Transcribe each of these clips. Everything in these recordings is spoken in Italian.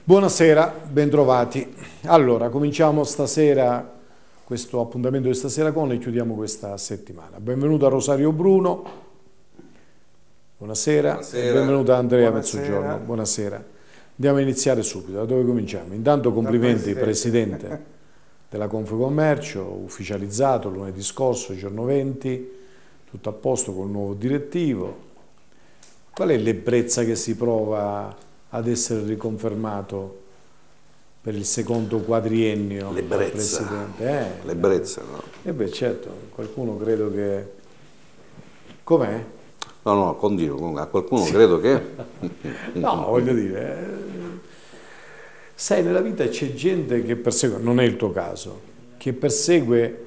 Buonasera, bentrovati. Allora, cominciamo stasera questo appuntamento di stasera con e chiudiamo questa settimana. Benvenuto a Rosario Bruno. Buonasera. Buonasera. Benvenuto a Andrea Buonasera. Mezzogiorno. Buonasera. Andiamo a iniziare subito. Da dove cominciamo? Intanto complimenti, Presidente della Confcommercio, ufficializzato lunedì scorso, giorno 20, tutto a posto con il nuovo direttivo. Qual è l'ebbrezza che si prova ad essere riconfermato per il secondo quadriennio? L'ebbrezza. L'ebbrezza, no? E beh, certo, qualcuno credo che... Com'è? No, continuo, a qualcuno credo che... No, voglio dire, sai, nella vita c'è gente che persegue, non è il tuo caso, che persegue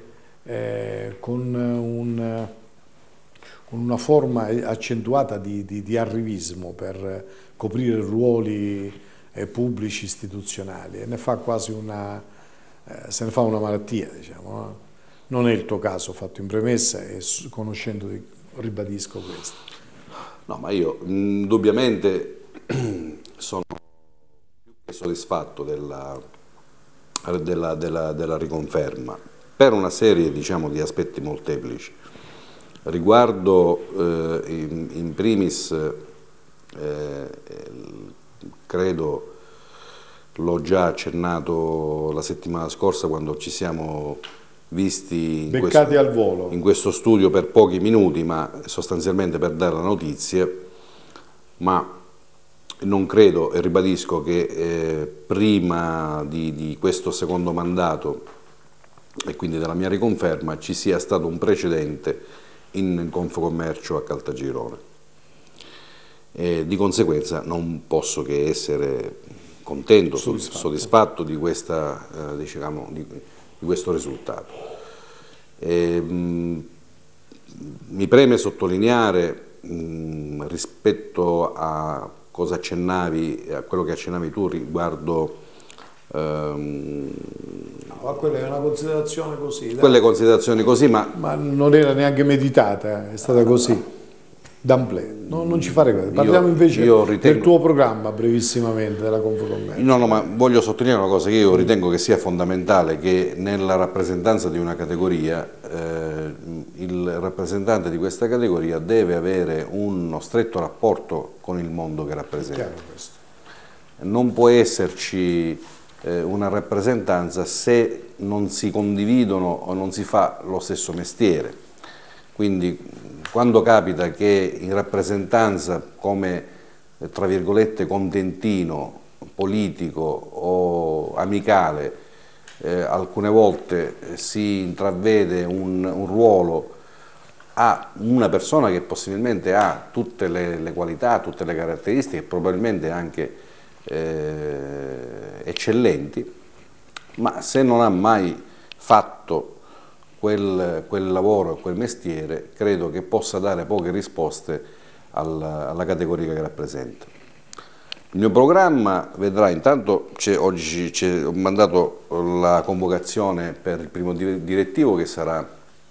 con una forma accentuata di arrivismo per coprire ruoli pubblici istituzionali e ne fa quasi se ne fa una malattia, diciamo. Non è il tuo caso, fatto in premessa e conoscendoti ribadisco questo. No, ma io indubbiamente sono più che soddisfatto della riconferma per una serie, diciamo, di aspetti molteplici. Riguardo in primis, credo l'ho già accennato la settimana scorsa quando ci siamo visti beccati al volo in questo studio per pochi minuti, ma sostanzialmente per dare la notizia, ma non credo e ribadisco che prima di questo secondo mandato e quindi della mia riconferma ci sia stato un precedente in Confcommercio a Caltagirone. Di conseguenza non posso che essere contento, soddisfatto di questa, diciamo, di questo risultato. Mi preme sottolineare rispetto a cosa accennavi, a quello che accennavi tu riguardo ma quella è una considerazione così. Quelle considerazioni così, ma non era neanche meditata, è stata così. D'amblè, non ci fare questo. Parliamo invece del tuo programma brevissimamente della Confcommercio. No, ma voglio sottolineare una cosa che io ritengo che sia fondamentale, che nella rappresentanza di una categoria il rappresentante di questa categoria deve avere uno stretto rapporto con il mondo che rappresenta. Non può esserci una rappresentanza se non si condividono o non si fa lo stesso mestiere. Quindi quando capita che in rappresentanza come, tra virgolette, contentino politico o amicale, alcune volte si intravede un ruolo a una persona che possibilmente ha tutte le qualità, tutte le caratteristiche, probabilmente anche eccellenti, ma se non ha mai fatto quel lavoro, quel mestiere, credo che possa dare poche risposte alla categoria che rappresenta. Il mio programma vedrà, intanto oggi ho mandato la convocazione per il primo direttivo che sarà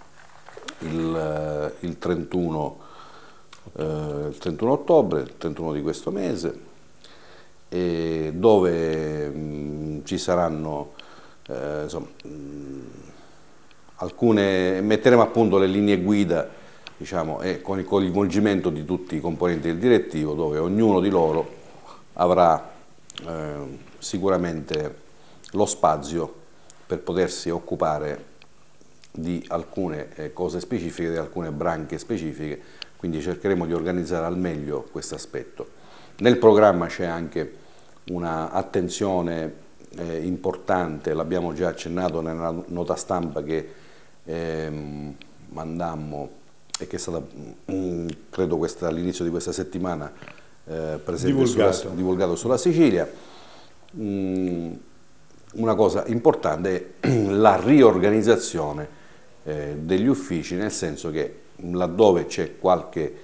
il 31 ottobre, il 31 di questo mese, e dove ci saranno insomma, metteremo a punto le linee guida, diciamo, e con il coinvolgimento di tutti i componenti del direttivo, dove ognuno di loro avrà sicuramente lo spazio per potersi occupare di alcune cose specifiche, di alcune branche specifiche, quindi cercheremo di organizzare al meglio questo aspetto. Nel programma c'è anche una attenzione importante, l'abbiamo già accennato nella nota stampa che mandammo e che è stata, credo all'inizio di questa settimana, divulgato sulla Sicilia. Una cosa importante è la riorganizzazione degli uffici, nel senso che laddove c'è qualche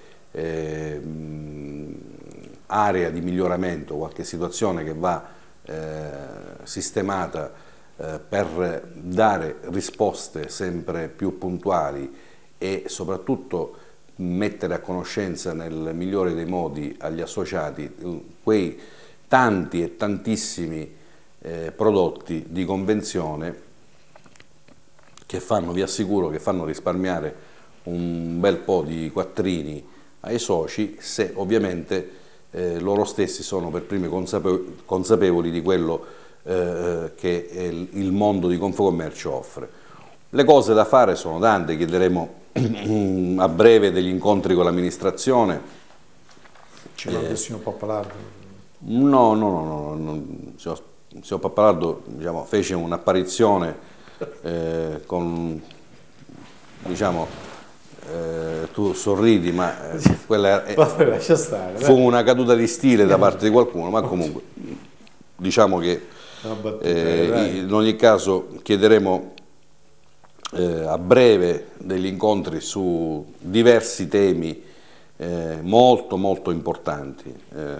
area di miglioramento, qualche situazione che va sistemata per dare risposte sempre più puntuali e soprattutto mettere a conoscenza nel migliore dei modi agli associati quei tanti e tantissimi prodotti di convenzione che fanno, vi assicuro, che fanno risparmiare un bel po' di quattrini ai soci, se ovviamente loro stessi sono per primi consapevoli di quello che il mondo di Confcommercio offre. Le cose da fare sono tante, chiederemo a breve degli incontri con l'amministrazione. C'è una questione Pappalardo? No, signor Pappalardo, diciamo, fece un'apparizione con, diciamo, tu sorridi, ma quella fu una caduta di stile da parte di qualcuno, ma comunque diciamo che in ogni caso chiederemo a breve degli incontri su diversi temi molto importanti,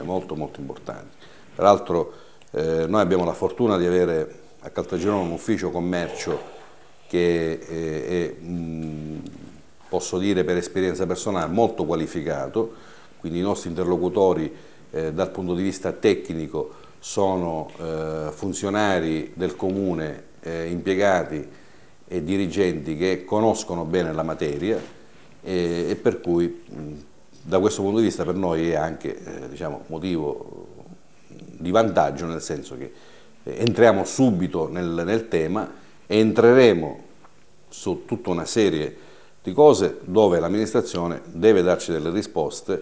Peraltro noi abbiamo la fortuna di avere a Caltagirone un ufficio commercio che è, posso dire per esperienza personale, molto qualificato, quindi i nostri interlocutori dal punto di vista tecnico sono funzionari del comune, impiegati e dirigenti che conoscono bene la materia e per cui da questo punto di vista per noi è anche diciamo, motivo di vantaggio, nel senso che entriamo subito nel tema e entreremo su tutta una serie di cose dove l'amministrazione deve darci delle risposte,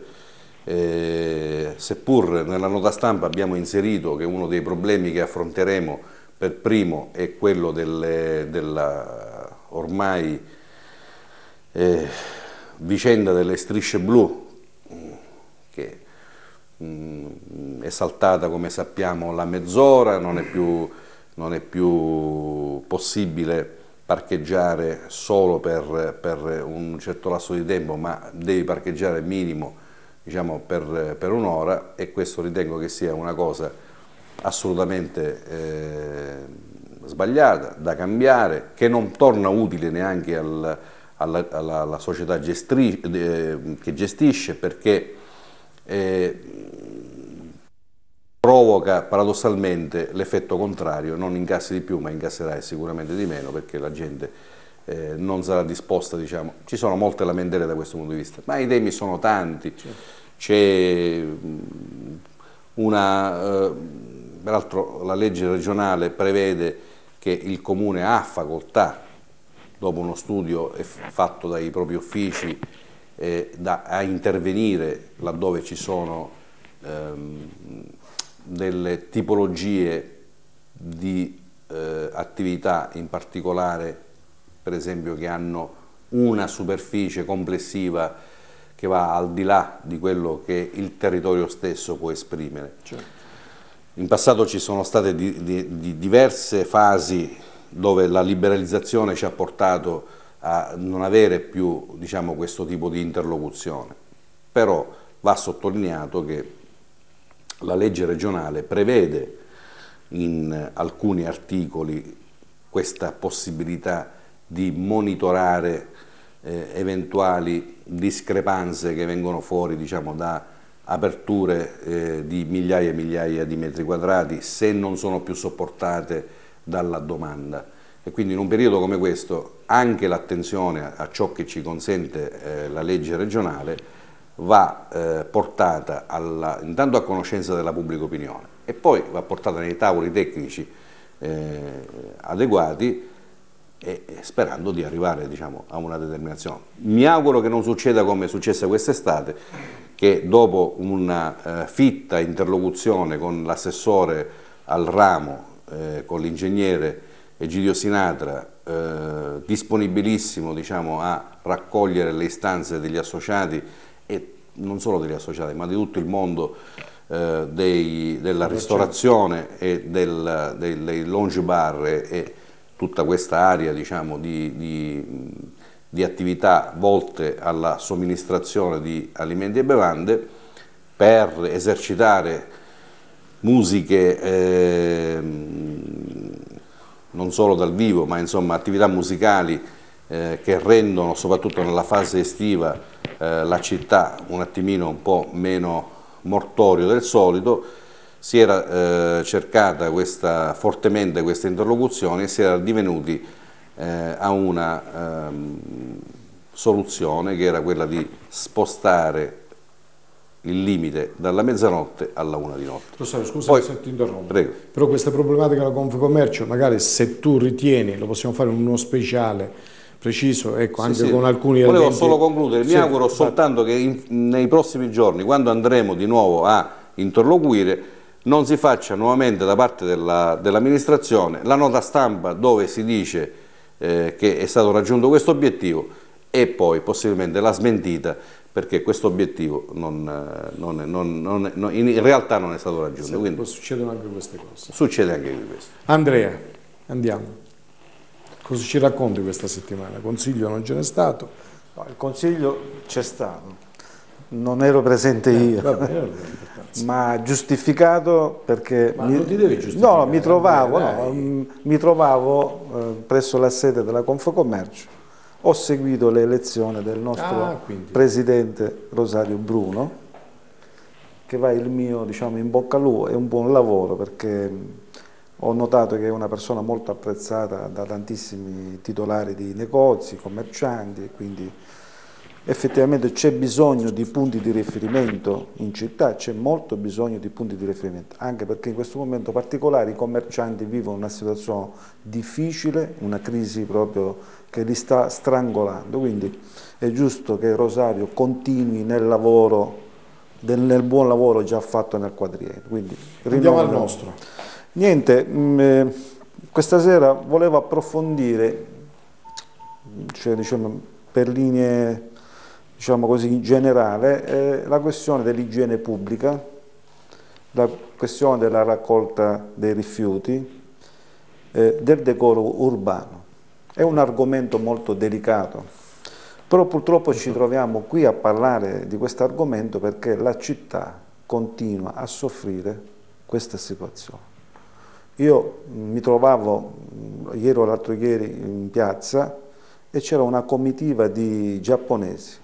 seppur nella nota stampa abbiamo inserito che uno dei problemi che affronteremo per primo è quello della ormai vicenda delle strisce blu, che è saltata, come sappiamo, la mezz'ora, non è più possibile parcheggiare solo per un certo lasso di tempo, ma devi parcheggiare minimo, diciamo, per un'ora, e questo ritengo che sia una cosa assolutamente sbagliata, da cambiare, che non torna utile neanche alla società che gestisce, perché provoca paradossalmente l'effetto contrario: non incassi di più ma incasserai sicuramente di meno, perché la gente non sarà disposta, diciamo. Ci sono molte lamentele da questo punto di vista, ma i temi sono tanti. C'è peraltro la legge regionale prevede che il comune ha facoltà, dopo uno studio fatto dai propri uffici, a intervenire laddove ci sono delle tipologie di attività in particolare, per esempio che hanno una superficie complessiva che va al di là di quello che il territorio stesso può esprimere. Certo. In passato ci sono state diverse fasi dove la liberalizzazione ci ha portato a non avere più, diciamo, questo tipo di interlocuzione, però va sottolineato che la legge regionale prevede in alcuni articoli questa possibilità di monitorare eventuali discrepanze che vengono fuori, diciamo, da aperture di migliaia e migliaia di metri quadrati, se non sono più sopportate dalla domanda. E quindi in un periodo come questo anche l'attenzione a ciò che ci consente la legge regionale va portata intanto a conoscenza della pubblica opinione e poi va portata nei tavoli tecnici adeguati, e sperando di arrivare, diciamo, a una determinazione. Mi auguro che non succeda come è successo quest'estate, che dopo una fitta interlocuzione con l'assessore al ramo, con l'ingegnere Egidio Sinatra, disponibilissimo, diciamo, a raccogliere le istanze degli associati, e non solo degli associati ma di tutto il mondo della ristorazione e dei lounge bar e tutta questa area, diciamo, di attività volte alla somministrazione di alimenti e bevande, per esercitare musiche non solo dal vivo, ma insomma attività musicali che rendono, soprattutto nella fase estiva, la città un attimino un po' meno mortorio del solito. si era cercata fortemente questa interlocuzione e si era divenuti a una soluzione che era quella di spostare il limite dalla mezzanotte alla 1 di notte. Professore, scusa se ti interrompo, prego. Però queste problematiche della Confcommercio, magari se tu ritieni, lo possiamo fare in uno speciale preciso, ecco, sì, anche sì. con alcuni Volevo elementi... solo concludere, mi auguro soltanto che nei prossimi giorni, quando andremo di nuovo a interloquire, non si faccia nuovamente da parte dell'amministrazione la nota stampa dove si dice che è stato raggiunto questo obiettivo e poi possibilmente la smentita, perché questo obiettivo in realtà non è stato raggiunto. Sì, quindi succedono anche queste cose. Succede anche questo. Andrea, andiamo. Cosa ci racconti questa settimana? Consiglio non ce n'è stato? No, il consiglio c'è stato, non ero presente io, Vabbè, ma giustificato perché non ti devi giustificare. no, mi trovavo presso la sede della Confcommercio, ho seguito le elezioni del nostro presidente Rosario Bruno, che va il mio, diciamo, in bocca al lupo, è un buon lavoro perché ho notato che è una persona molto apprezzata da tantissimi titolari di negozi, commercianti, quindi effettivamente c'è bisogno di punti di riferimento in città, c'è molto bisogno di punti di riferimento, anche perché in questo momento particolare i commercianti vivono una situazione difficile, una crisi proprio che li sta strangolando, quindi è giusto che Rosario continui nel lavoro, nel buon lavoro già fatto nel quadriennio. Quindi andiamo al nostro. Niente, questa sera volevo approfondire, cioè, diciamo, per linee, diciamo così, in generale, la questione dell'igiene pubblica, la questione della raccolta dei rifiuti, del decoro urbano. È un argomento molto delicato, però purtroppo ci troviamo qui a parlare di questo argomento perché la città continua a soffrire questa situazione. Io mi trovavo ieri o l'altro ieri in piazza e c'era una comitiva di giapponesi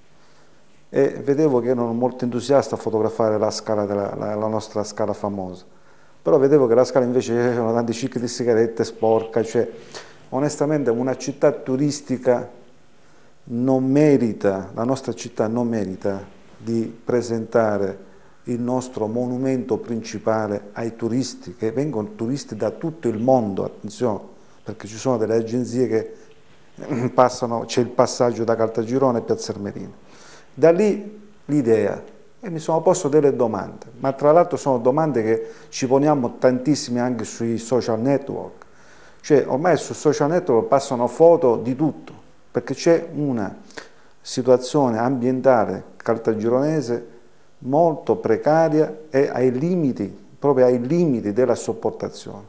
e vedevo che erano molto entusiasti a fotografare la scala la nostra scala famosa, però vedevo che la scala invece c'erano tanti cicli di sigarette sporca, cioè onestamente una città turistica non merita, la nostra città non merita di presentare il nostro monumento principale ai turisti, che vengono turisti da tutto il mondo, attenzione, perché ci sono delle agenzie che passano, c'è il passaggio da Caltagirone a Piazza Armerina. Da lì l'idea, e mi sono posto delle domande, ma tra l'altro sono domande che ci poniamo tantissime anche sui social network, cioè ormai su social network passano foto di tutto, perché c'è una situazione ambientale caltagironese molto precaria e ai limiti, proprio ai limiti della sopportazione.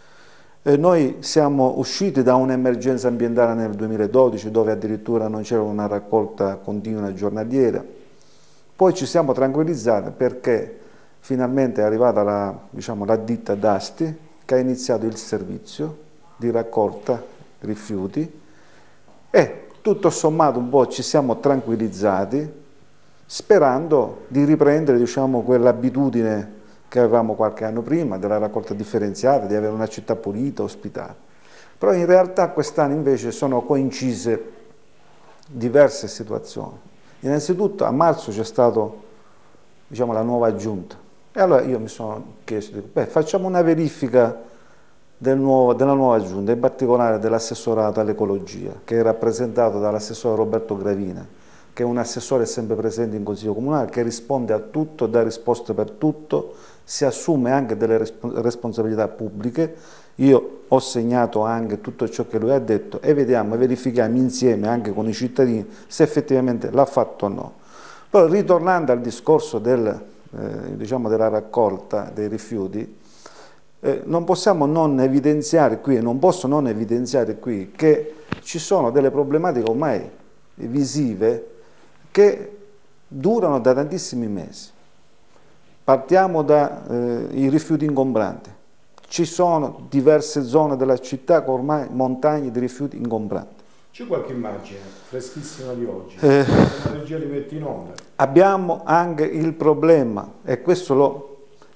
Noi siamo usciti da un'emergenza ambientale nel 2012 dove addirittura non c'era una raccolta continua giornaliera, poi ci siamo tranquillizzati perché finalmente è arrivata la ditta d'Asti che ha iniziato il servizio di raccolta rifiuti e tutto sommato un po' ci siamo tranquillizzati sperando di riprendere, diciamo, quell'abitudine che avevamo qualche anno prima della raccolta differenziata, di avere una città pulita, ospitale. Però in realtà quest'anno invece sono coincise diverse situazioni. Innanzitutto a marzo c'è stata, diciamo, la nuova giunta e allora io mi sono chiesto, facciamo una verifica della nuova giunta, in particolare dell'assessorato all'ecologia, che è rappresentato dall'assessore Roberto Gravina, che è un assessore sempre presente in Consiglio Comunale, che risponde a tutto, dà risposte per tutto, si assume anche delle responsabilità pubbliche. Io ho segnato anche tutto ciò che lui ha detto e verifichiamo insieme anche con i cittadini se effettivamente l'ha fatto o no. Poi ritornando al discorso diciamo, della raccolta dei rifiuti, non possiamo non evidenziare qui, e non posso non evidenziare qui, che ci sono delle problematiche ormai visive che durano da tantissimi mesi. Partiamo dai rifiuti ingombranti. Ci sono diverse zone della città con ormai montagne di rifiuti ingombranti. C'è qualche immagine freschissima di oggi? La regia li mette in onda. Abbiamo anche il problema, e questo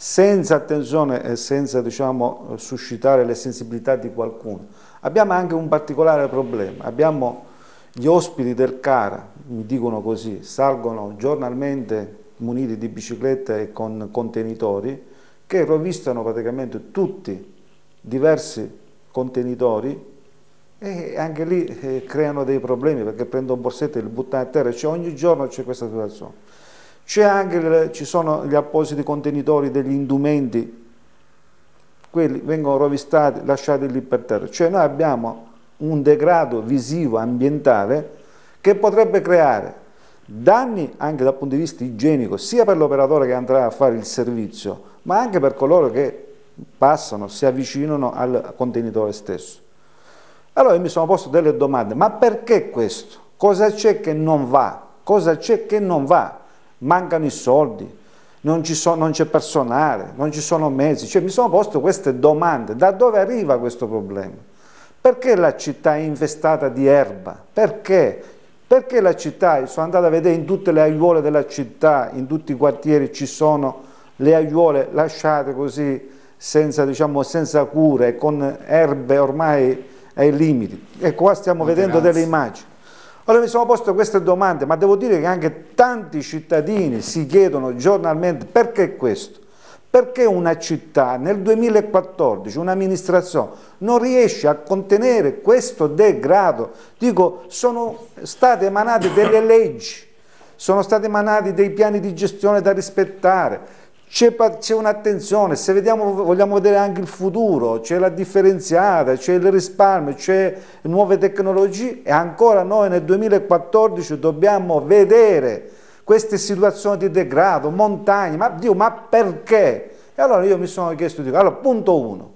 senza attenzione e senza, diciamo, suscitare le sensibilità di qualcuno. Abbiamo anche un particolare problema, abbiamo gli ospiti del CARA, mi dicono così, salgono giornalmente muniti di biciclette e con contenitori che rovistano praticamente tutti diversi contenitori e anche lì creano dei problemi perché prendono borsette e li buttano a terra, cioè, ogni giorno c'è questa situazione. Ci sono gli appositi contenitori degli indumenti, quelli vengono rovistati, lasciati lì per terra, cioè noi abbiamo un degrado visivo ambientale che potrebbe creare danni anche dal punto di vista igienico, sia per l'operatore che andrà a fare il servizio, ma anche per coloro che passano, si avvicinano al contenitore stesso. Allora io mi sono posto delle domande, ma perché questo? Cosa c'è che non va? Cosa c'è che non va? Mancano i soldi, non c'è personale, non ci sono mezzi, cioè mi sono posto queste domande, da dove arriva questo problema? Perché la città è infestata di erba? Perché? Perché la città, sono andato a vedere in tutte le aiuole della città, in tutti i quartieri ci sono le aiuole lasciate così, senza, diciamo, senza cure, con erbe ormai ai limiti. E qua stiamo vedendo delle immagini. Ora mi sono posto queste domande, ma devo dire che anche tanti cittadini si chiedono giornalmente perché questo? Perché una città nel 2014, un'amministrazione, non riesce a contenere questo degrado? Dico, sono state emanate delle leggi, sono stati emanati dei piani di gestione da rispettare, c'è un'attenzione, se vogliamo vedere anche il futuro, c'è la differenziata, c'è il risparmio, c'è nuove tecnologie e ancora noi nel 2014 dobbiamo vedere queste situazioni di degrado, montagne, ma Dio, ma perché? E allora io mi sono chiesto, dico, allora punto 1,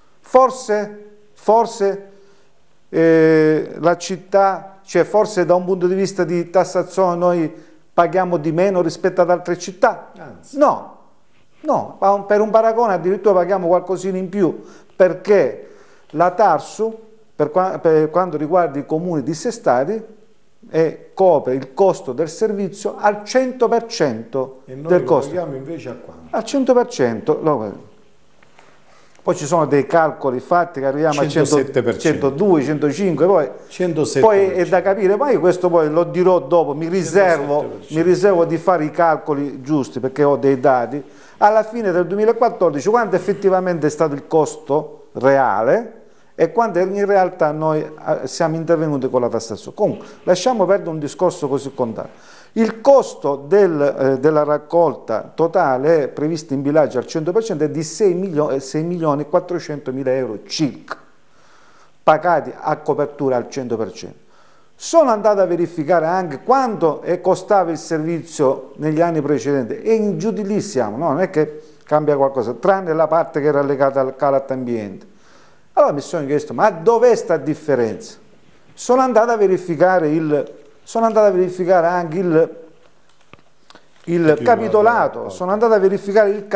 forse la città, cioè forse da un punto di vista di tassazione noi paghiamo di meno rispetto ad altre città? Anzi. No, per un paragone addirittura paghiamo qualcosina in più, perché la TARSU, per quanto riguarda i comuni dissestati, copre il costo del servizio al 100% del costo. E noi paghiamo invece a quanto? Al 100%. Poi ci sono dei calcoli fatti che arriviamo a 102, 105, poi 107%. Poi è da capire, ma io questo poi lo dirò dopo, mi riservo di fare i calcoli giusti perché ho dei dati. Alla fine del 2014 quanto effettivamente è stato il costo reale e quanto in realtà noi siamo intervenuti con la tassazione. Comunque lasciamo perdere un discorso così contabile. Il costo della raccolta totale previsto in bilancio al 100% è di 6.400.000 euro circa, pagati a copertura al 100%. Sono andato a verificare anche quanto costava il servizio negli anni precedenti e giù di lì siamo, no? Non è che cambia qualcosa, tranne la parte che era legata al CALAT ambiente. Allora mi sono chiesto, ma dov'è sta differenza? Sono andato a verificare anche il capitolato, sono andato a verificare il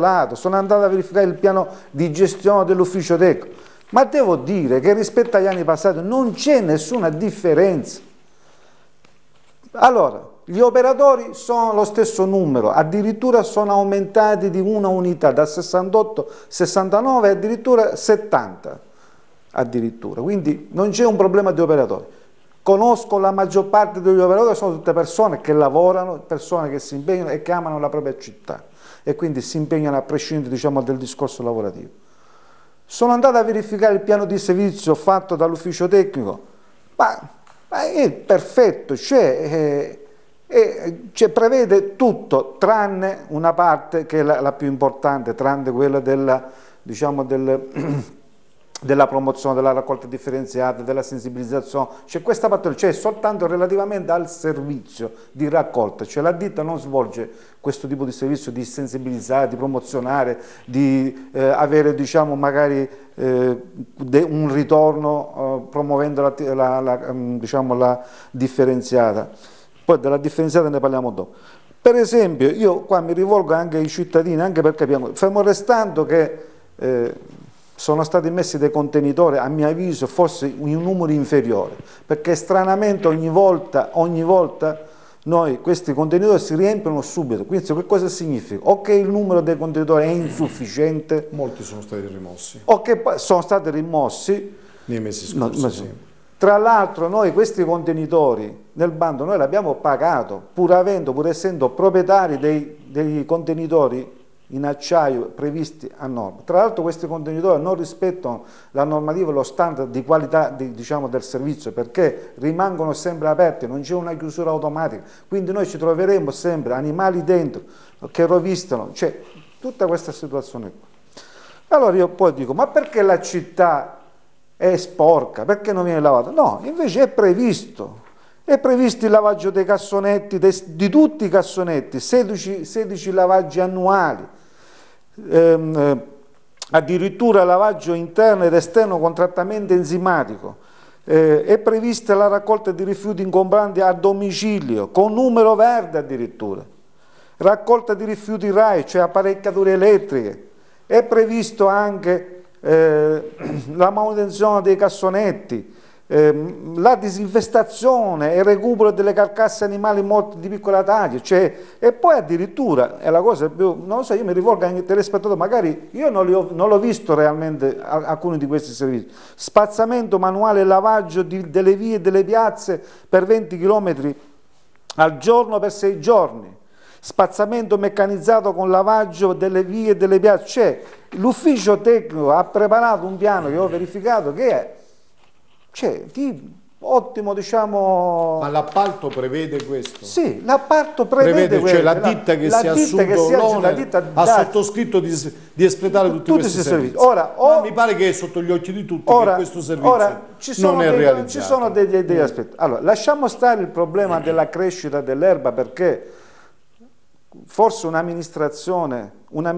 piano di gestione dell'ufficio tecnico. Ma devo dire che rispetto agli anni passati non c'è nessuna differenza. Allora, gli operatori sono lo stesso numero, addirittura sono aumentati di una unità, da 68, 69 addirittura 70, addirittura. Quindi non c'è un problema di operatori. Conosco la maggior parte degli operatori, sono tutte persone che lavorano, persone che si impegnano e che amano la propria città e quindi si impegnano a prescindere, diciamo, del discorso lavorativo. Sono andato a verificare il piano di servizio fatto dall'ufficio tecnico, ma è perfetto, prevede tutto tranne una parte che è la più importante, tranne quella della promozione della raccolta differenziata, della sensibilizzazione, questa parte c'è soltanto relativamente al servizio di raccolta, cioè la ditta non svolge questo tipo di servizio di sensibilizzare, di promozionare, di avere, diciamo, magari un ritorno promuovendo la differenziata. Poi della differenziata ne parliamo dopo. Per esempio, io qua mi rivolgo anche ai cittadini, anche per capire, fermo restando che sono stati messi dei contenitori, a mio avviso, forse in un numero inferiore, perché stranamente ogni volta questi contenitori si riempiono subito. Quindi che cosa significa? O che il numero dei contenitori è insufficiente, molti sono stati rimossi, o che sono stati rimossi nei mesi scorsi. Sì. Tra l'altro noi questi contenitori nel bando noi l'abbiamo pagato, pur essendo proprietari dei contenitori in acciaio previsti a norma. Tra l'altro questi contenitori non rispettano la normativa e lo standard di qualità diciamo, del servizio, perché rimangono sempre aperti, non c'è una chiusura automatica, quindi noi ci troveremo sempre animali dentro che rovistano, cioè tutta questa situazione qua. Allora io poi dico, ma perché la città è sporca, perché non viene lavata? No, invece è previsto il lavaggio dei cassonetti, di tutti i cassonetti, 16 lavaggi annuali, addirittura lavaggio interno ed esterno con trattamento enzimatico, è prevista la raccolta di rifiuti ingombranti a domicilio, con numero verde addirittura, raccolta di rifiuti RAI, cioè apparecchiature elettriche, è previsto anche la manutenzione dei cassonetti, la disinfestazione e il recupero delle carcasse animali morti di piccola taglia, cioè, e poi addirittura, è la cosa più, non lo so, io mi rivolgo anche ai telespettatori, magari io non l'ho visto realmente alcuni di questi servizi, spazzamento manuale e lavaggio delle vie e delle piazze per 20 km al giorno per 6 giorni, spazzamento meccanizzato con lavaggio delle vie e delle piazze, cioè l'ufficio tecnico ha preparato un piano che ho verificato che è ottimo, diciamo. Ma l'appalto prevede questo? Sì, l'appalto prevede questo. Cioè la ditta che si è assunto l'onere ha sottoscritto di espletare tutti questi servizi. Ora, ma mi pare che è sotto gli occhi di tutti che questo servizio non è realizzato. Ci sono degli aspetti. Allora, lasciamo stare il problema della crescita dell'erba, perché forse un'amministrazione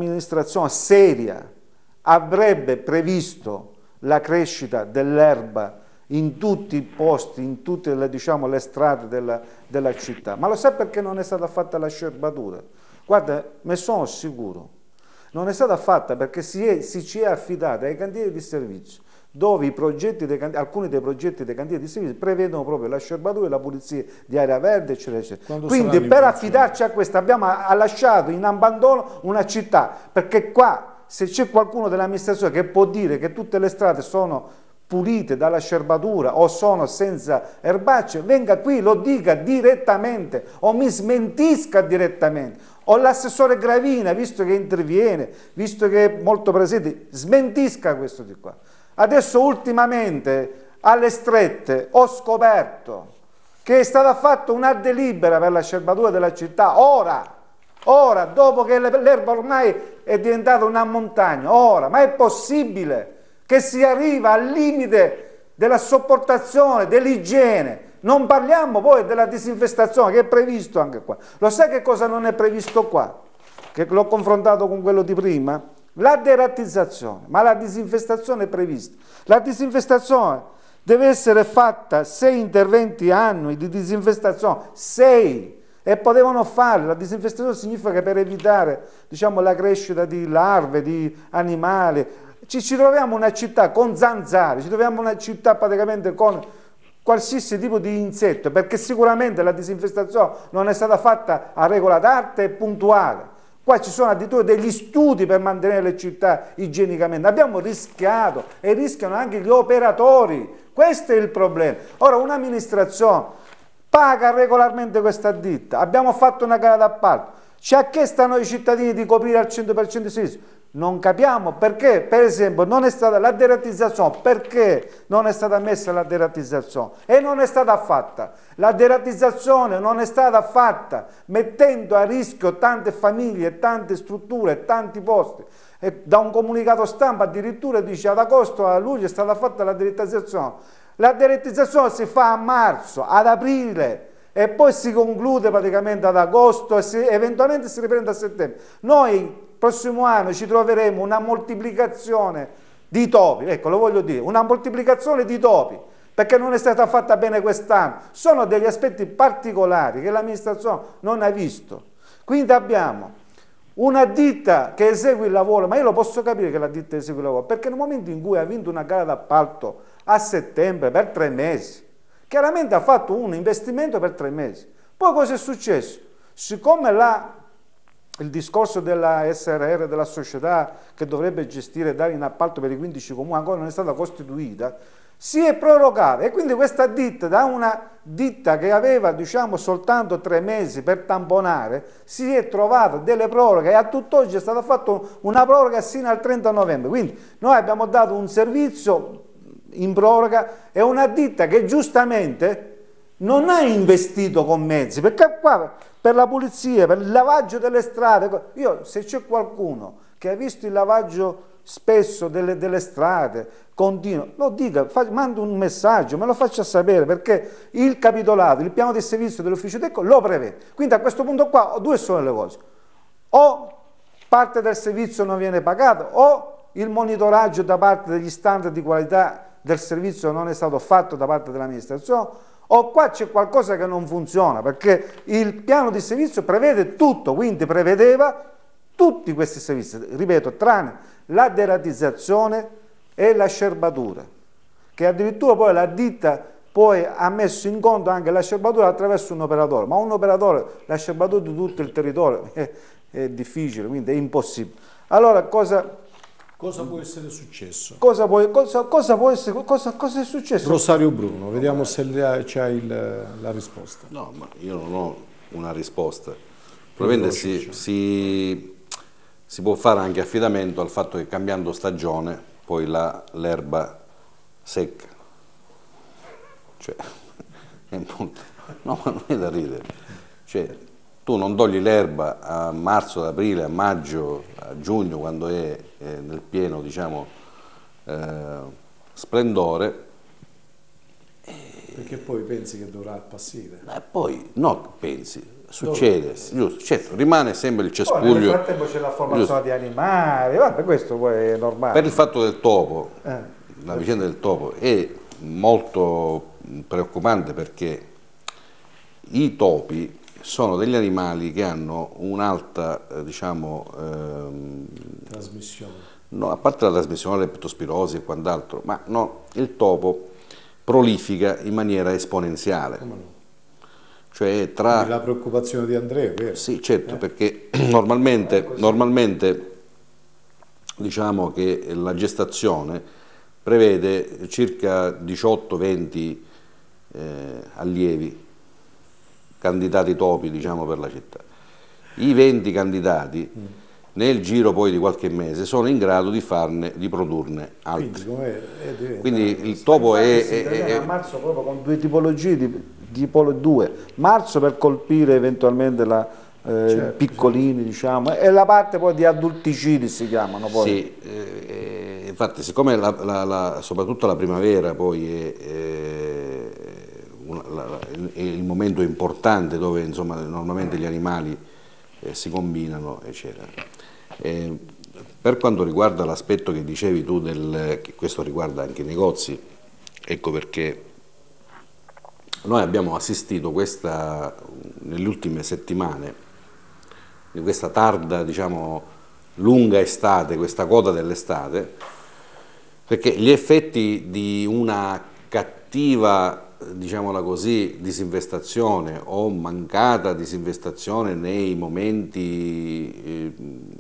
seria avrebbe previsto la crescita dell'erba in tutti i posti, in tutte le, diciamo, le strade della città. Ma lo sa perché non è stata fatta la scerbatura? Guarda, ne sono sicuro. Non è stata fatta perché si ci è affidata ai cantieri di servizio, dove alcuni dei progetti dei cantieri di servizio prevedono proprio la scerbatura e la pulizia di area verde, eccetera, eccetera. Quindi per affidarci a questo abbiamo lasciato in abbandono una città, perché qua se c'è qualcuno dell'amministrazione che può dire che tutte le strade sono pulite dalla scerbatura o sono senza erbacce, venga qui, lo dica direttamente o mi smentisca direttamente, o l'assessore Gravina, visto che interviene, visto che è molto presente, smentisca questo di qua. Adesso ultimamente alle strette ho scoperto che è stata fatta una delibera per la scerbatura della città, ora, dopo che l'erba ormai è diventata una montagna, ma è possibile che si arriva al limite della sopportazione, dell'igiene? Non parliamo poi della disinfestazione, che è previsto anche qua. Lo sai che cosa non è previsto qua? Che l'ho confrontato con quello di prima? La derattizzazione, ma la disinfestazione è prevista. La disinfestazione deve essere fatta 6 interventi annui di disinfestazione, 6, e potevano fare. La disinfestazione significa che per evitare, diciamo, la crescita di larve, di animali. Ci troviamo una città con zanzare, ci troviamo una città praticamente con qualsiasi tipo di insetto, perché sicuramente la disinfestazione non è stata fatta a regola d'arte e puntuale. Qua ci sono addirittura degli studi per mantenere le città igienicamente. Abbiamo rischiato e rischiano anche gli operatori. Questo è il problema. Ora, un'amministrazione paga regolarmente questa ditta. Abbiamo fatto una gara d'appalto. Ci ha chiesto a noi cittadini di coprire al 100% i servizi. Non capiamo perché, per esempio, non è stata la derattizzazione, perché non è stata messa la derattizzazione e non è stata fatta. La derattizzazione non è stata fatta mettendo a rischio tante famiglie, tante strutture, tanti posti. E da un comunicato stampa addirittura dice ad agosto, a luglio è stata fatta la derattizzazione. La derattizzazione si fa a marzo, ad aprile e poi si conclude praticamente ad agosto e eventualmente si riprende a settembre. Noi prossimo anno ci troveremo una moltiplicazione di topi, ecco, lo voglio dire, una moltiplicazione di topi, perché non è stata fatta bene quest'anno. Sono degli aspetti particolari che l'amministrazione non ha visto. Quindi abbiamo una ditta che esegue il lavoro, ma io lo posso capire che la ditta esegue il lavoro, perché nel momento in cui ha vinto una gara d'appalto a settembre per 3 mesi, chiaramente ha fatto un investimento per 3 mesi. Poi cosa è successo? Siccome il discorso della SRR, della società che dovrebbe gestire e dare in appalto per i 15 comuni, ancora non è stata costituita, si è prorogata e quindi questa ditta, da una ditta che aveva diciamo soltanto 3 mesi per tamponare, si è trovata delle proroghe e a tutt'oggi è stata fatta una proroga sino al 30 novembre. Quindi noi abbiamo dato un servizio in proroga e una ditta che giustamente non ha investito con mezzi, perché qua per la pulizia, per il lavaggio delle strade, se c'è qualcuno che ha visto il lavaggio spesso delle strade, continuo, lo dica, manda un messaggio, me lo faccia sapere, perché il capitolato, il piano di servizio dell'ufficio tecnico lo prevede. Quindi a questo punto qua due sono le cose: o parte del servizio non viene pagato, o il monitoraggio da parte degli standard di qualità del servizio non è stato fatto da parte dell'amministrazione, o qua c'è qualcosa che non funziona, perché il piano di servizio prevede tutto, quindi prevedeva tutti questi servizi, ripeto, tranne la deratizzazione e la scerbatura, che addirittura poi la ditta poi ha messo in conto anche la scerbatura attraverso un operatore, ma un operatore, la scerbatura di tutto il territorio è difficile, quindi è impossibile. Allora cosa può essere successo? Cosa è successo? Rosario Bruno, vediamo se c'hai la risposta. No, ma io non ho una risposta. Probabilmente si può fare anche affidamento al fatto che cambiando stagione poi l'erba secca. Cioè, no, ma non è da ridere. Cioè, tu non togli l'erba a marzo, ad aprile, a maggio, a giugno, quando è nel pieno, diciamo, splendore. Perché poi pensi che dovrà appassire? Poi, no, pensi. Succede, giusto, certo, rimane sempre il cespuglio. Poi nel frattempo c'è la formazione di animali, vabbè, questo poi è normale. Per il fatto del topo, la vicenda del topo è molto preoccupante, perché i topi sono degli animali che hanno un'alta, diciamo, trasmissione. No, a parte la trasmissione, la leptospirosi e quant'altro, ma no, il topo prolifica in maniera esponenziale. Come no? Cioè tra... La preoccupazione di Andrea, vero? Sì, certo, perché normalmente diciamo che la gestazione prevede circa 18-20 allievi, candidati topi, diciamo, per la città. I 20 candidati nel giro poi di qualche mese sono in grado di produrne altri. Quindi il topo è a marzo proprio con due tipologie di tipo 2, marzo per colpire eventualmente certo, piccolini, diciamo, e la parte poi di adulticidi si chiamano poi. Sì, infatti siccome soprattutto la primavera poi è il momento importante dove insomma normalmente gli animali si combinano, eccetera. Per quanto riguarda l'aspetto che dicevi tu, che questo riguarda anche i negozi, ecco perché noi abbiamo assistito nelle ultime settimane, di questa tarda, diciamo, lunga estate, questa coda dell'estate, perché gli effetti di una cattiva, diciamola così, disinvestazione o mancata disinvestazione nei momenti,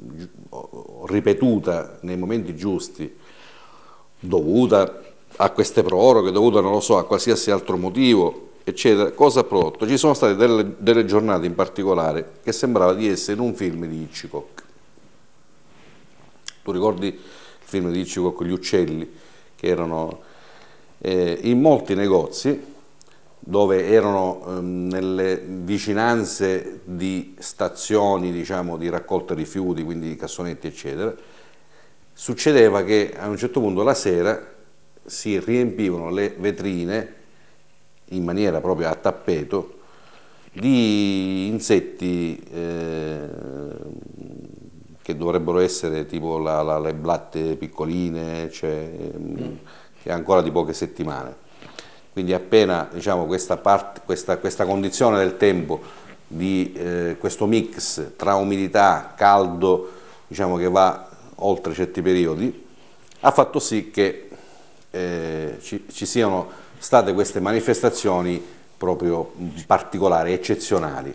ripetuta nei momenti giusti, dovuta a queste proroghe, dovuta, non lo so, a qualsiasi altro motivo, eccetera, cosa ha prodotto? Ci sono state delle giornate in particolare che sembrava di essere in un film di Hitchcock. Tu ricordi il film di Hitchcock, Gli uccelli, che erano in molti negozi dove erano nelle vicinanze di stazioni, diciamo, di raccolta rifiuti, quindi cassonetti, eccetera. Succedeva che a un certo punto la sera si riempivano le vetrine in maniera proprio a tappeto di insetti che dovrebbero essere tipo le blatte piccoline, cioè, che è ancora di poche settimane. Quindi appena, diciamo, questa condizione del tempo, di questo mix tra umidità, caldo, diciamo, che va oltre certi periodi, ha fatto sì che ci siano state queste manifestazioni proprio particolari, eccezionali.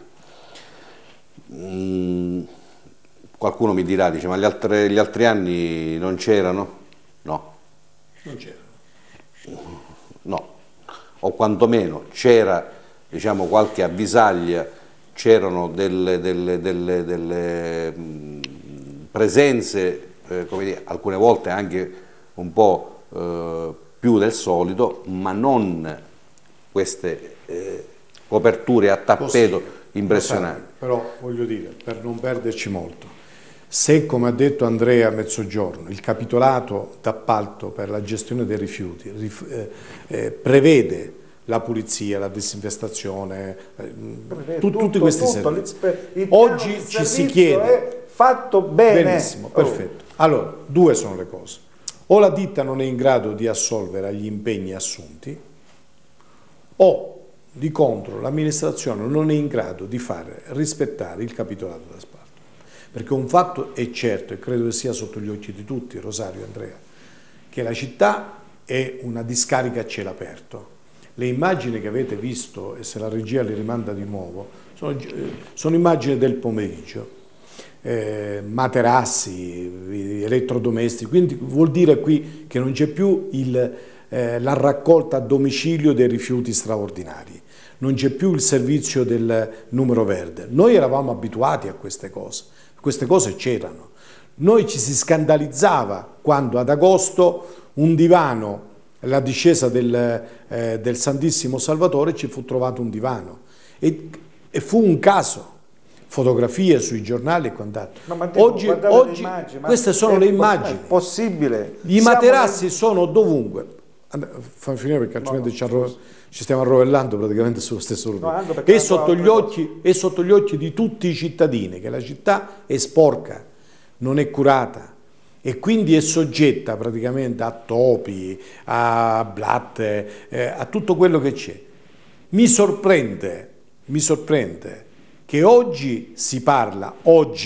Qualcuno mi dirà, dice, ma gli altri anni non c'erano? No. Non c'erano. No, o quantomeno c'era, diciamo, qualche avvisaglia, c'erano delle presenze, come dire, alcune volte anche un po' più del solito, ma non queste coperture a tappeto impressionanti. Però voglio dire, per non perderci molto, se, come ha detto Andrea a mezzogiorno, il capitolato d'appalto per la gestione dei rifiuti prevede la pulizia, la disinfestazione, tutti questi servizi, oggi ci si chiede, è fatto bene. Benissimo, perfetto. Allora, due sono le cose: o la ditta non è in grado di assolvere agli impegni assunti, o di contro l'amministrazione non è in grado di fare rispettare il capitolato d'appalto. Perché un fatto è certo, e credo che sia sotto gli occhi di tutti, Rosario e Andrea, che la città è una discarica a cielo aperto. Le immagini che avete visto, e se la regia le rimanda di nuovo, sono immagini del pomeriggio, materassi, elettrodomestici, quindi vuol dire qui che non c'è più la raccolta a domicilio dei rifiuti straordinari, non c'è più il servizio del numero verde. Noi eravamo abituati a queste cose c'erano. Noi ci si scandalizzava quando ad agosto un divano, la discesa del Santissimo Salvatore, ci fu trovato un divano e fu un caso, fotografie sui giornali e quant'altro. Oggi queste sono le immagini. È possibile. I materassi sono dovunque. Fammi finire perché altrimenti ci stiamo arrovellando praticamente sullo stesso luogo. È sotto gli occhi di tutti i cittadini che la città è sporca, non è curata e quindi è soggetta praticamente a topi, a blatte, a tutto quello che c'è. Mi sorprende che oggi si parla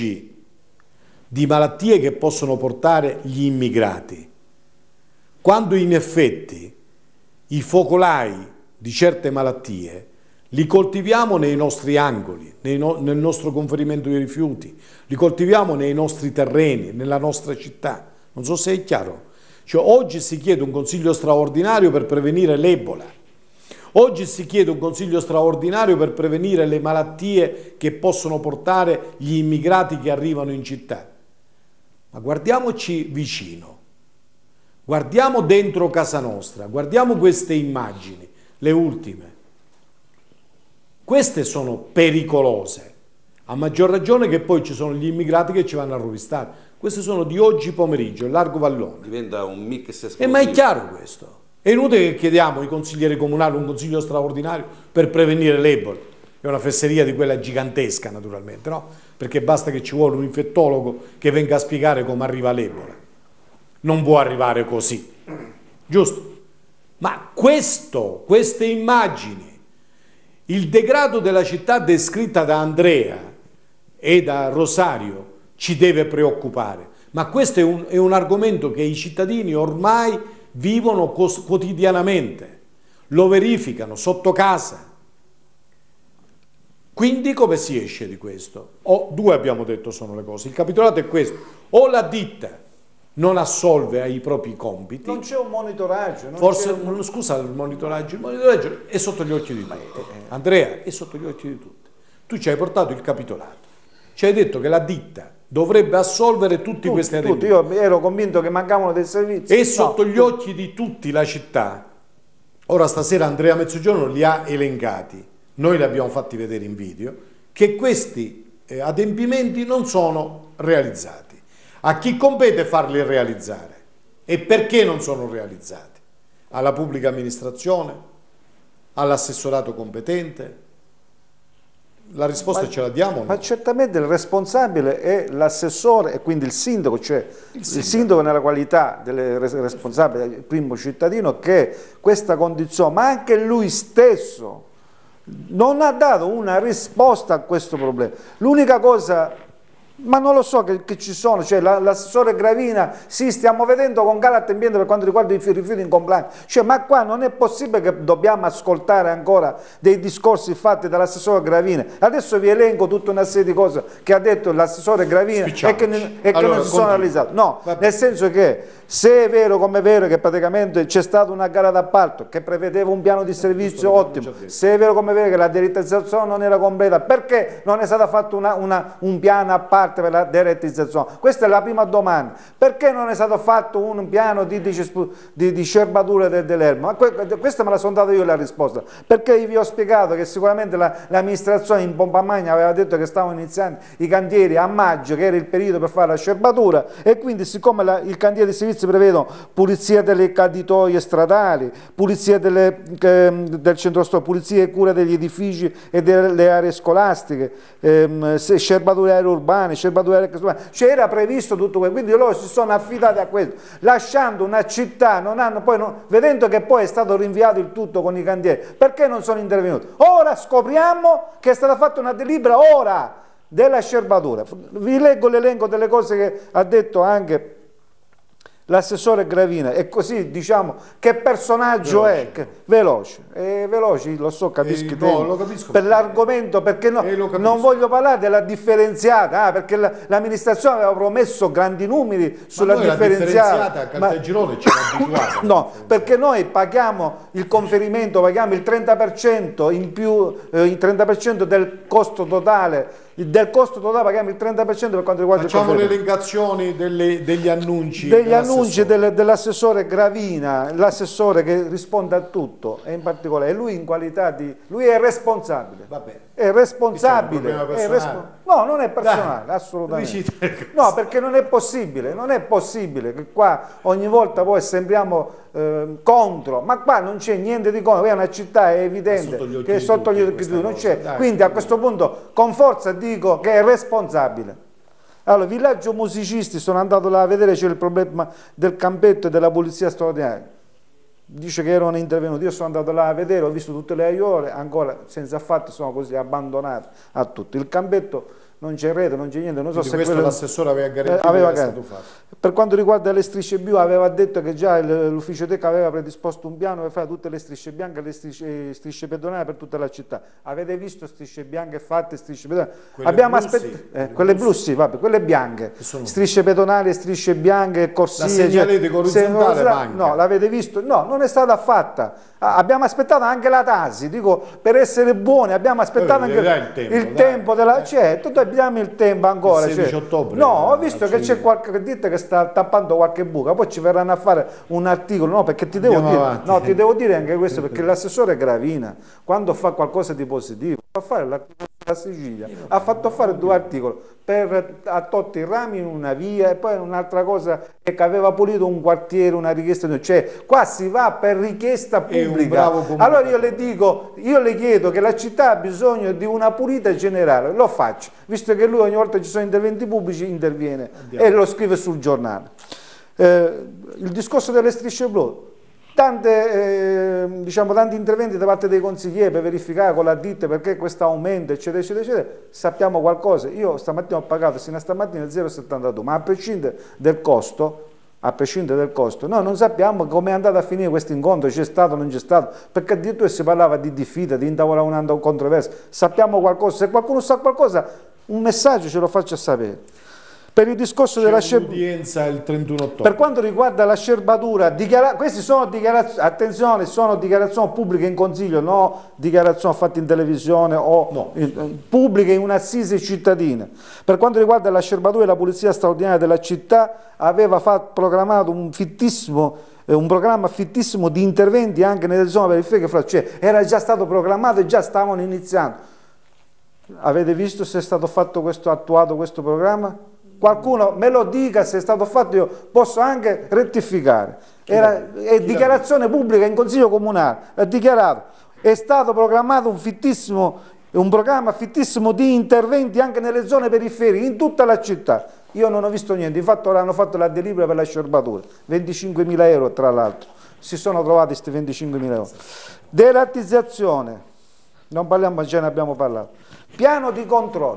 di malattie che possono portare gli immigrati, quando in effetti i focolai di certe malattie li coltiviamo nei nostri angoli, nel nostro conferimento di rifiuti, li coltiviamo nei nostri terreni, nella nostra città. Non so se è chiaro. Cioè, oggi si chiede un consiglio straordinario per prevenire l'Ebola. Oggi si chiede un consiglio straordinario per prevenire le malattie che possono portare gli immigrati che arrivano in città. Ma guardiamoci vicino. Guardiamo dentro casa nostra, guardiamo queste immagini, le ultime. Queste sono pericolose, a maggior ragione che poi ci sono gli immigrati che ci vanno a rovistare. Queste sono di oggi pomeriggio, Largo Vallone. Diventa un mix esplosivo. Ma è chiaro questo. È inutile che chiediamo ai consiglieri comunali un consiglio straordinario per prevenire l'Ebola. È una fesseria di quella gigantesca, naturalmente, no? Perché basta che ci vuole un infettologo che venga a spiegare come arriva l'Ebola. Non può arrivare così, giusto? Ma queste immagini, il degrado della città descritta da Andrea e da Rosario ci deve preoccupare, ma questo è un argomento che i cittadini ormai vivono quotidianamente, lo verificano sotto casa. Quindi come si esce di questo? Due abbiamo detto sono le cose, il capitolato è questo: o la ditta non assolve ai propri compiti. Non c'è un monitoraggio. Scusa, il monitoraggio è sotto gli occhi di tutti. Andrea, è sotto gli occhi di tutti. Tu ci hai portato il capitolato, ci hai detto che la ditta dovrebbe assolvere tutti questi adempimenti. Io ero convinto che mancavano dei servizi. È sotto gli occhi di tutti la città. Ora stasera Andrea Mezzogiorno li ha elencati, noi li abbiamo fatti vedere in video, che questi adempimenti non sono realizzati. A chi compete farli realizzare? E perché non sono realizzati? Alla pubblica amministrazione? All'assessorato competente? La risposta ce la diamo o no? Ma certamente il responsabile è l'assessore e quindi il sindaco, cioè il sindaco nella qualità del responsabile, il primo cittadino, che questa condizione, ma anche lui stesso non ha dato una risposta a questo problema. L'unica cosa Ma non lo so che ci sono, cioè l'assessore Gravina, sì, stiamo vedendo con Galat Ambiente per quanto riguarda i rifiuti in compliance, cioè, ma qua non è possibile che dobbiamo ascoltare ancora dei discorsi fatti dall'assessore Gravina. Adesso vi elenco tutta una serie di cose che ha detto l'assessore Gravina e che non si sono analizzate. No, nel senso che se è vero come è vero che praticamente c'è stata una gara d'appalto che prevedeva un piano di servizio ottimo, se è vero come è vero che la derettizzazione non era completa, perché non è stato fatto un piano a parte per la derettizzazione? Questa è la prima domanda. Perché non è stato fatto un piano di scerbatura dell'erba? Questa me la sono data io la risposta, perché vi ho spiegato che sicuramente l'amministrazione in pompa magna aveva detto che stavano iniziando i cantieri a maggio, che era il periodo per fare la scerbatura, e quindi siccome il cantiere di servizio prevedono pulizia delle caditoie stradali, pulizia del centro storico, pulizia e cura degli edifici e delle aree scolastiche, scerbature aeree urbane, scerbature aeree urbane, cioè era previsto tutto questo, quindi loro si sono affidati a questo, lasciando una città, vedendo che poi è stato rinviato il tutto con i cantieri, perché non sono intervenuti? Ora scopriamo che è stata fatta una delibera ora della scerbatura. Vi leggo l'elenco delle cose che ha detto anche l'assessore Gravina, e così diciamo che personaggio veloce. È? Veloce, lo so, capisco, lo capisco per l'argomento, perché non voglio parlare della differenziata, perché l'amministrazione aveva promesso grandi numeri sulla differenziata. A Caltagirone ci ha abituato. No, perché noi paghiamo il conferimento, paghiamo il 30% in più, il 30% del costo totale. Del costo totale paghiamo il 30% per quanto riguarda Facciamo le elencazioni degli annunci. Dell'assessore Gravina, l'assessore che risponde a tutto, e in particolare lui in qualità di... lui è responsabile. Vabbè. È responsabile. No, non è personale, assolutamente. No, perché non è possibile che qua ogni volta poi sembriamo contro, ma qua non c'è niente di contro, è una città, è evidente che è sotto gli occhi di tutti, non c'è. Quindi a questo punto con forza dico che è responsabile. Allora, villaggio musicisti, sono andato là a vedere, c'è il problema del campetto e della polizia straordinaria. Dice che erano intervenuti, io sono andato là a vedere, ho visto tutte le aiuole, ancora senza affatto, sono così abbandonate a tutto. Il campetto non c'è rete, non c'è niente, non so se questo l'assessore aveva garantito che era stato fatto. Per quanto riguarda le strisce blu, aveva detto che già l'ufficio tecnico aveva predisposto un piano per fare tutte le strisce bianche e le strisce pedonali per tutta la città. Avete visto strisce bianche fatte, strisce pedonali? Abbiamo aspettato, quelle blu sì, vabbè, quelle bianche, strisce pedonali, strisce bianche, corsie. La segnaletica orizzontale manca. No, l'avete visto? No, non è stata fatta. Abbiamo aspettato anche la Tasi, dico, per essere buoni abbiamo aspettato anche il tempo della... Certo, abbiamo il tempo ancora. Il 16 ottobre. No, ho visto che c'è qualche ditta che sta tappando qualche buca, poi ci verranno a fare un articolo, no, perché ti devo dire, no, ti devo dire anche questo, perché l'assessore Gravina, quando fa qualcosa di positivo, fa fare la Sicilia, ha fatto fare 2 articoli, ha tolto i rami in una via e poi un'altra cosa è che aveva pulito un quartiere, una richiesta, cioè qua si va per richiesta pubblica. Allora io le dico, io le chiedo che la città ha bisogno di una pulita generale, lo faccio, visto che lui ogni volta ci sono interventi pubblici interviene e lo scrive sul giornale. Il discorso delle strisce blu, tanti interventi da parte dei consiglieri per verificare con la ditta perché questo aumento, eccetera, eccetera, eccetera. Sappiamo qualcosa. Io stamattina ho pagato fino a stamattina 0,72, ma a prescindere del costo, noi non sappiamo come è andato a finire questo incontro, c'è stato o non c'è stato, perché addirittura si parlava di diffida, di intavolare una controversia. Sappiamo qualcosa, se qualcuno sa qualcosa, un messaggio ce lo faccia sapere. Per il discorso della udienza il 31 ottobre. Per quanto riguarda la scerbatura, queste sono dichiarazioni, attenzione, sono dichiarazioni pubbliche in consiglio, no dichiarazioni fatte in televisione o pubbliche in un'assise cittadina. Per quanto riguarda la scerbatura e la pulizia straordinaria della città, aveva programmato un programma fittissimo di interventi anche nelle zone periferiche, cioè era già stato programmato e già stavano iniziando. Avete visto se è stato fatto attuato questo programma? Qualcuno me lo dica se è stato fatto, io posso anche rettificare. È dichiarazione pubblica in consiglio comunale, ha dichiarato, è stato programmato un programma fittissimo di interventi anche nelle zone periferiche, in tutta la città. Io non ho visto niente, infatti ora hanno fatto la delibera per la scerbatura, 25.000 euro tra l'altro, si sono trovati questi 25.000 euro. Derattizzazione, non parliamo, già ne abbiamo parlato. Piano di controllo.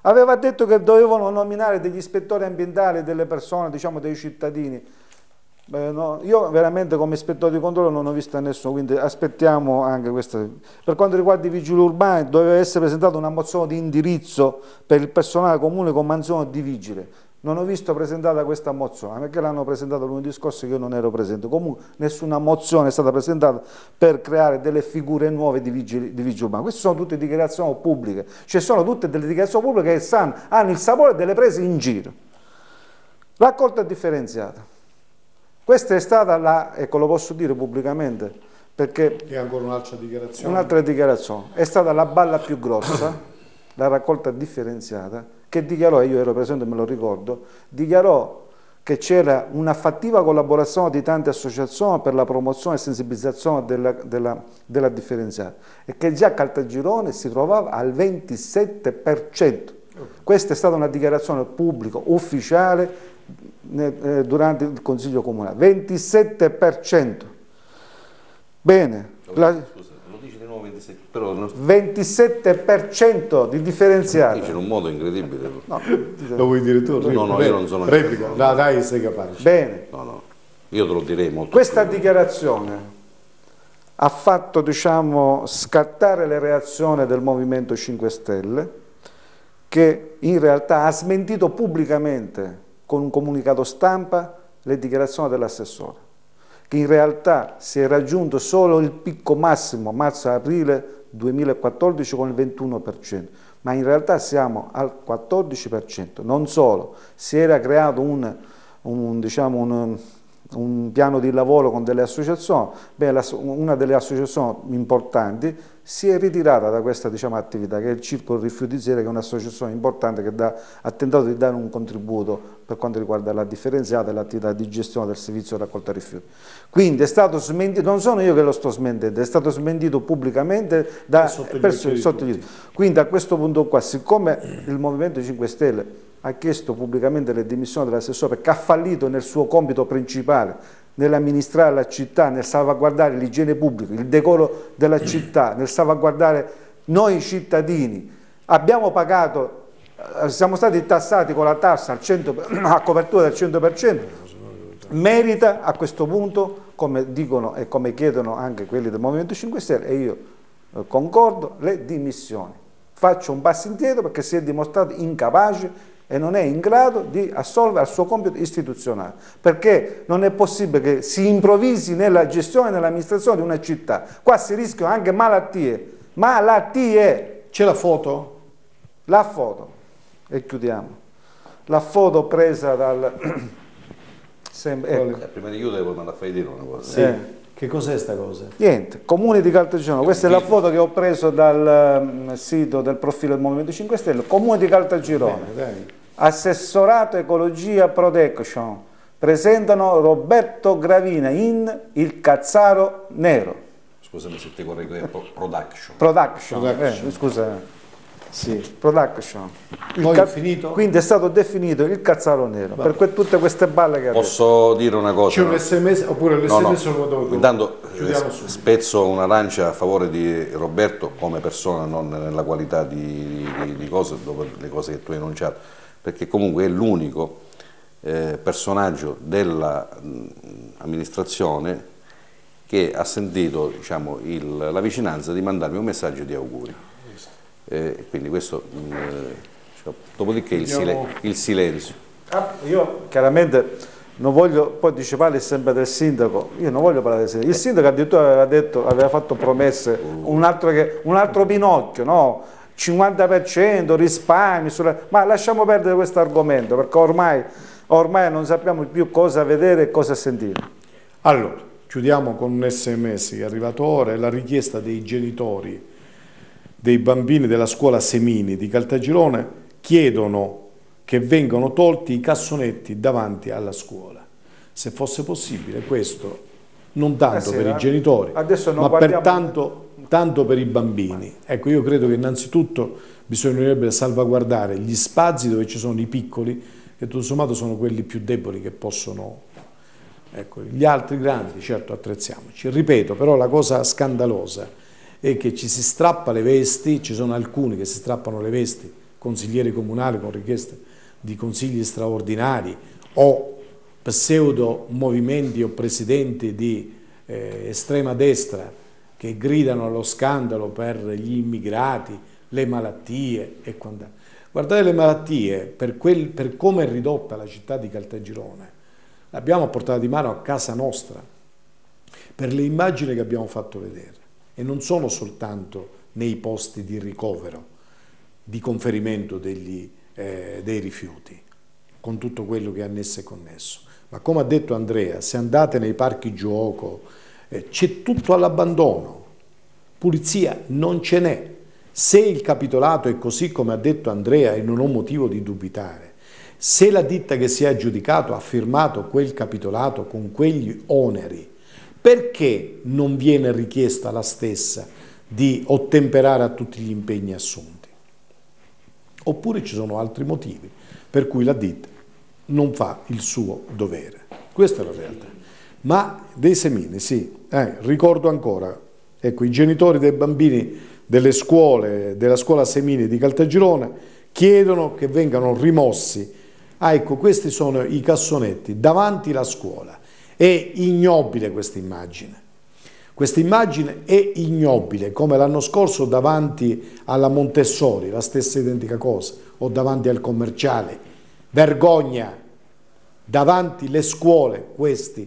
Aveva detto che dovevano nominare degli ispettori ambientali, delle persone, diciamo dei cittadini. No, io veramente come ispettore di controllo non ho visto nessuno, quindi aspettiamo anche questa. Per quanto riguarda i vigili urbani, doveva essere presentata una mozione di indirizzo per il personale comune con mansione di vigile. Non ho visto presentata questa mozione, perché l'hanno presentata lunedì scorso che io non ero presente. Comunque nessuna mozione è stata presentata per creare delle figure nuove di vigili urbani. Queste sono tutte dichiarazioni pubbliche, ci sono tutte delle dichiarazioni pubbliche che hanno il sapore delle prese in giro. Raccolta differenziata. Questa è stata la, ecco lo posso dire pubblicamente, perché... E ancora un'altra dichiarazione. Un'altra dichiarazione. È stata la balla più grossa, la raccolta differenziata, che dichiarò, e io ero presente e me lo ricordo, dichiarò che c'era una fattiva collaborazione di tante associazioni per la promozione e sensibilizzazione della differenziata e che già Caltagirone si trovava al 27%. Questa è stata una dichiarazione pubblica, ufficiale, durante il Consiglio Comunale. 27%. Bene. Scusa, lo dici di nuovo 27%? Però 27% di differenziata. Dici in un modo incredibile. No, Lo vuoi dire tu? No, io non sono... Replica. No, dai, sei capace. Bene. No, io te lo direi molto. Questa dichiarazione ha fatto, diciamo, scattare le reazioni del Movimento 5 Stelle, che in realtà ha smentito pubblicamente con un comunicato stampa le dichiarazioni dell'assessore, che in realtà si è raggiunto solo il picco massimo marzo-aprile 2014 con il 21%, ma in realtà siamo al 14%. Non solo, si era creato un piano di lavoro con delle associazioni. Una delle associazioni importanti si è ritirata da questa, diciamo, attività, che è il Circolo Rifiuti Zero, che è un'associazione importante che ha tentato di dare un contributo per quanto riguarda la differenziata e l'attività di gestione del servizio di raccolta rifiuti. Quindi è stato smentito, non sono io che lo sto smentendo, è stato smentito pubblicamente da persone sotto gli. Quindi a questo punto qua, siccome il Movimento 5 Stelle ha chiesto pubblicamente le dimissioni dell'assessore perché ha fallito nel suo compito principale, nell'amministrare la città, nel salvaguardare l'igiene pubblica, il decoro della città, nel salvaguardare noi cittadini. Abbiamo pagato, siamo stati tassati con la tassa a copertura del 100%, merita a questo punto, come dicono e come chiedono anche quelli del Movimento 5 Stelle, e io concordo, le dimissioni. Faccio un passo indietro perché si è dimostrato incapace e non è in grado di assolvere al suo compito istituzionale, perché non è possibile che si improvvisi nella gestione e nell'amministrazione di una città. Qua si rischiano anche malattie. C'è la foto? La foto, e chiudiamo, la foto presa dal... ecco. Prima di chiudere poi mandare a fare dire una cosa. Sì. Che cos'è sta cosa? Niente, Comune di Caltagirone, questa è la foto che ho preso dal sito del profilo del Movimento 5 Stelle, Comune di Caltagirone, Assessorato Ecologia Protection, presentano Roberto Gravina in Il Cazzaro Nero. Scusami se ti correggo, è Production. Production. Scusa. Sì, Production. Poi è finito? Quindi è stato definito il Cazzaro Nero, per tutte queste balle che ha Posso dire una cosa? C'è un sms oppure l'sms lo dopo? Intanto spezzo una lancia a favore di Roberto come persona, non nella qualità di cose, dopo le cose che tu hai enunciato, perché comunque è l'unico personaggio dell'amministrazione che ha sentito, diciamo, la vicinanza di mandarmi un messaggio di auguri. Quindi questo, dopodiché il silenzio. Io chiaramente non voglio, poi dice parli sempre del sindaco, io non voglio parlare del sindaco. Il sindaco addirittura aveva fatto promesse, un altro Pinocchio, no? 50% risparmi, ma lasciamo perdere questo argomento perché ormai non sappiamo più cosa vedere e cosa sentire. Allora, chiudiamo con un sms che è arrivato ora, è la richiesta dei genitori dei bambini della scuola Semini di Caltagirone, chiedono che vengano tolti i cassonetti davanti alla scuola. Se fosse possibile questo, non tanto per i genitori, ma per tanto per i bambini. Ecco, io credo che innanzitutto bisognerebbe salvaguardare gli spazi dove ci sono i piccoli, che tutto sommato sono quelli più deboli che possono... Ecco, gli altri grandi, certo, attrezziamoci. Ripeto, però la cosa scandalosa è che ci si strappa le vesti, ci sono alcuni che si strappano le vesti consiglieri comunali con richieste di consigli straordinari o pseudo movimenti o presidenti di estrema destra che gridano allo scandalo per gli immigrati, le malattie e quant'altro. Guardate, le malattie, per come è ridotta la città di Caltagirone, l'abbiamo portata di mano a casa nostra, per le immagini che abbiamo fatto vedere. E non sono soltanto nei posti di ricovero, di conferimento dei rifiuti, con tutto quello che è annesso e connesso. Ma come ha detto Andrea, se andate nei parchi gioco, c'è tutto all'abbandono, pulizia non ce n'è. Se il capitolato è così come ha detto Andrea, e non ho motivo di dubitare, se la ditta che si è aggiudicato ha firmato quel capitolato con quegli oneri, perché non viene richiesta la stessa di ottemperare a tutti gli impegni assunti? Oppure ci sono altri motivi per cui la ditta non fa il suo dovere. Questa è la realtà. Ma dei semini, sì, ricordo ancora, ecco, i genitori dei bambini della scuola Semini di Caltagirone chiedono che vengano rimossi. Ecco, questi sono i cassonetti davanti alla scuola. È ignobile questa immagine. Questa immagine è ignobile, come l'anno scorso davanti alla Montessori, la stessa identica cosa, o davanti al Commerciale. Vergogna! Davanti alle scuole queste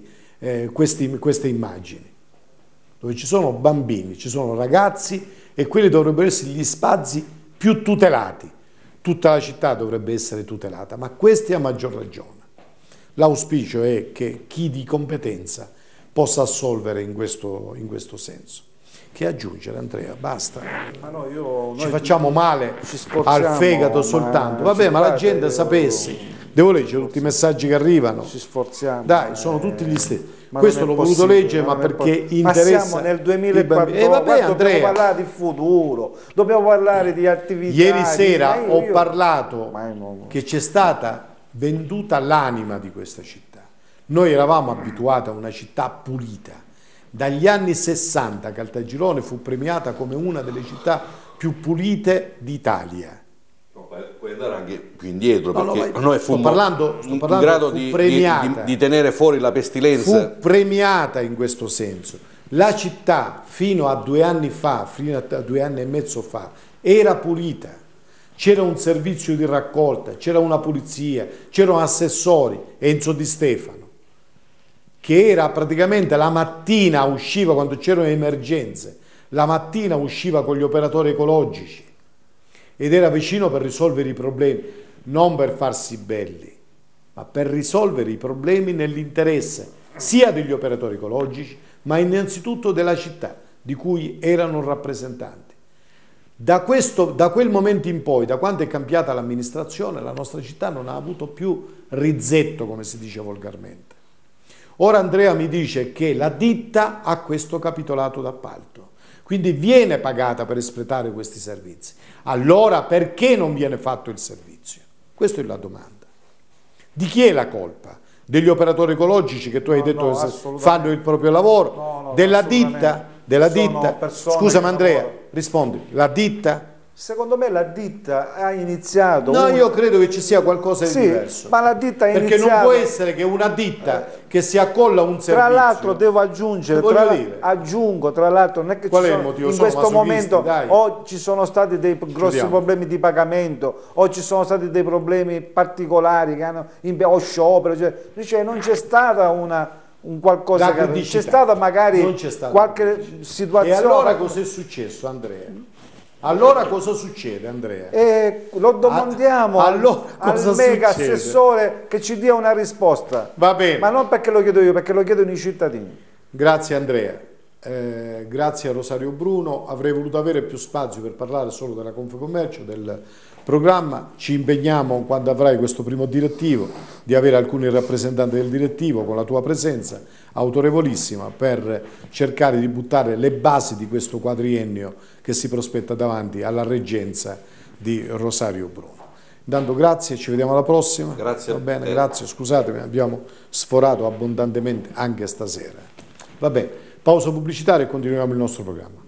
immagini, dove ci sono bambini, ci sono ragazzi, e quelli dovrebbero essere gli spazi più tutelati. Tutta la città dovrebbe essere tutelata, ma questi a maggior ragione. L'auspicio è che chi di competenza possa assolvere in questo senso. Che aggiungere, Andrea? Basta. Ma no, ci facciamo male al fegato soltanto. Vabbè, ma la gente sapesse. Devo leggere tutti i messaggi che arrivano. Ci sforziamo. Dai, sono tutti gli stessi. Questo l'ho voluto leggere, ma perché interessa. Ma siamo nel 2014, vabbè, dobbiamo parlare di futuro, dobbiamo parlare di attività. Ieri sera ho parlato che c'è stata venduta l'anima di questa città. Noi eravamo abituati a una città pulita. Dagli anni 60 Caltagirone fu premiata come una delle città più pulite d'Italia. Puoi andare anche più indietro, perché no, noi fummo in grado di tenere fuori la pestilenza. Fu premiata in questo senso. La città fino a 2 anni fa, fino a 2 anni e mezzo fa, era pulita. C'era un servizio di raccolta, c'era una pulizia, c'erano assessori, Enzo Di Stefano, che era praticamente la mattina usciva quando c'erano emergenze, la mattina usciva con gli operatori ecologici ed era vicino per risolvere i problemi, non per farsi belli, ma per risolvere i problemi nell'interesse sia degli operatori ecologici, ma innanzitutto della città, di cui erano rappresentanti. Da quel momento in poi, da quando è cambiata l'amministrazione, la nostra città non ha avuto più rizzetto, come si dice volgarmente. Ora Andrea mi dice che la ditta ha questo capitolato d'appalto, quindi viene pagata per espletare questi servizi. Allora perché non viene fatto il servizio? Questa è la domanda. Di chi è la colpa? Degli operatori ecologici che tu hai detto che fanno il proprio lavoro? Della ditta? Scusami Andrea, rispondi. La ditta? Secondo me la ditta ha iniziato... No, io credo che ci sia qualcosa di diverso. Ma la ditta ha iniziato... Perché non può essere che una ditta che si accolla a un servizio... Tra l'altro devo aggiungere, aggiungo tra l'altro, non è che in questo momento o ci sono stati dei grossi problemi di pagamento o ci sono stati dei problemi particolari che hanno, o sciopero, cioè non c'è stata un qualcosa che c'è stata magari qualche situazione... E allora cos'è successo, Andrea? Allora cosa succede, Andrea? Lo domandiamo al mega assessore che ci dia una risposta. Va bene. Ma non perché lo chiedo io, perché lo chiedono i cittadini. Grazie Andrea. Grazie a Rosario Bruno. Avrei voluto avere più spazio per parlare solo della Confcommercio, del programma. Ci impegniamo, quando avrai questo primo direttivo, di avere alcuni rappresentanti del direttivo con la tua presenza autorevolissima per cercare di buttare le basi di questo quadriennio che si prospetta davanti alla reggenza di Rosario Bruno. Intanto grazie, ci vediamo alla prossima. Grazie. Va bene, grazie, scusatemi, abbiamo sforato abbondantemente anche stasera. Va bene, pausa pubblicitaria e continuiamo il nostro programma.